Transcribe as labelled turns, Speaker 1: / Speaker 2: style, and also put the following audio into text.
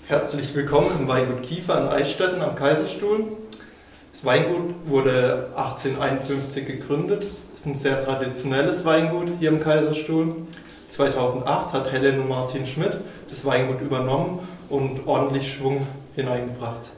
Speaker 1: Herzlich willkommen im Weingut Kiefer in Eichstätten am Kaiserstuhl. Das Weingut wurde 1851 gegründet. Es ist ein sehr traditionelles Weingut hier im Kaiserstuhl. 2008 hat Helen und Martin Schmidt das Weingut übernommen und ordentlich Schwung hineingebracht.